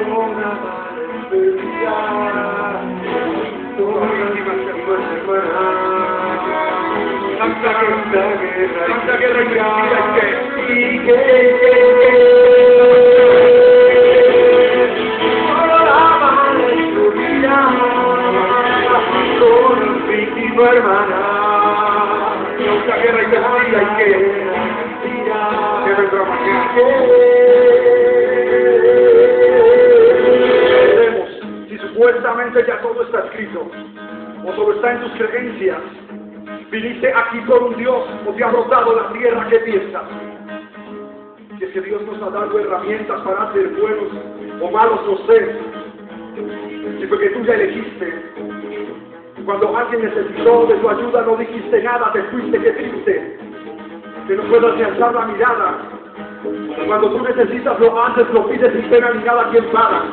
Tanta guerra y que hermana, mucha guerra y si supuestamente ya todo está escrito, o todo está en tus creencias, viniste aquí por un Dios, o te ha brotado la tierra, ¿qué piensas? Que si Dios nos ha dado herramientas para ser buenos o malos, no sé, si fue que tú ya elegiste. Cuando alguien necesitó de tu ayuda no dijiste nada, te fuiste, qué triste, que no puedas ni alzar la mirada. Cuando tú necesitas lo haces, lo pides sin pena ni nada, ¿quién paga?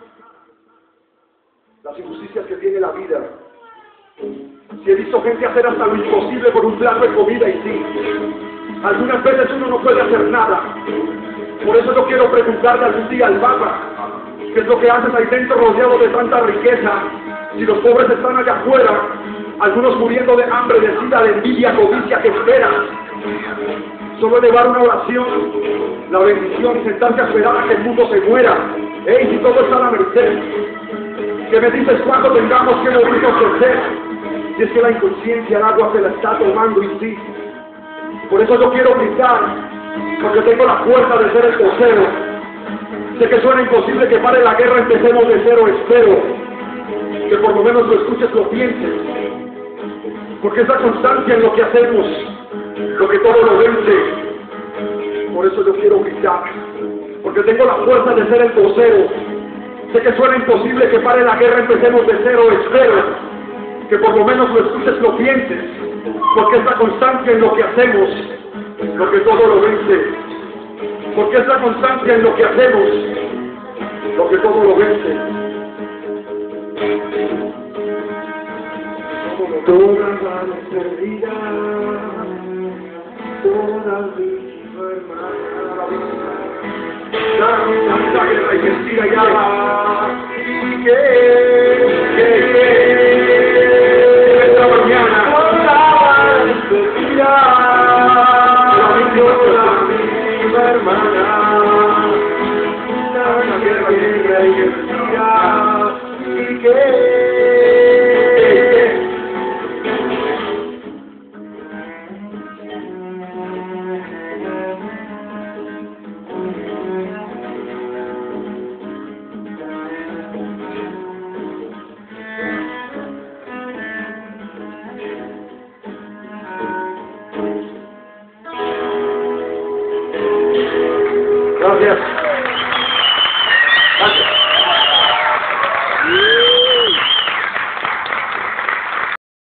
Las injusticias que tiene la vida. Si he visto gente hacer hasta lo imposible por un plato de comida y sí, algunas veces uno no puede hacer nada. Por eso yo quiero preguntarle algún día al Papa, ¿qué es lo que haces ahí dentro rodeado de tanta riqueza? Si los pobres están allá afuera, algunos muriendo de hambre, de sida, de envidia, codicia, ¿qué esperas? Solo elevar una oración, la bendición y sentarse a esperar a que el mundo se muera. ¡Ey, si todo está a la merced! ¿Qué me dices cuándo tengamos que morirnos de sed? Si es que la inconsciencia, el agua se la está tomando y sí. Por eso yo quiero gritar, porque tengo la fuerza de ser el vocero. Sé que suena imposible que pare la guerra, empecemos de cero, espero que por lo menos lo escuches, lo pienses, porque es la constancia en lo que hacemos, lo que todo lo vence. Por eso yo quiero gritar, porque tengo la fuerza de ser el vocero. Sé que suena imposible que pare la guerra, empecemos de cero, espero que por lo menos lo escuches, lo pienses, porque es la constancia en lo que hacemos, lo que todo lo vence. Porque es la constancia en lo que hacemos, lo que todo lo vence. Toda vale perdida, toda viva hermana, tanta guerra y mentira ya, esta mañana, toda vale perdida, toda viva hermana, tanta guerra y mentira, Gracias.